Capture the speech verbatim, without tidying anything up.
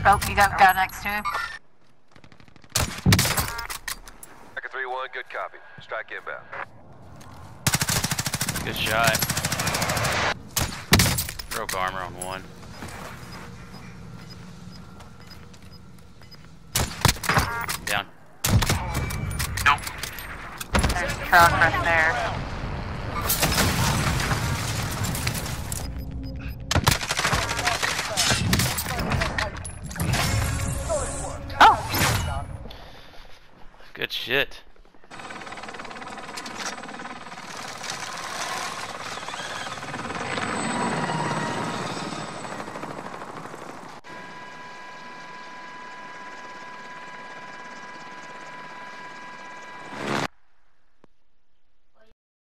Oh, you got guy next to him. Tracker three one, good copy. Strike inbound. Good shot. Broke armor on one. Down. Nope. There's a truck right there. Good shit.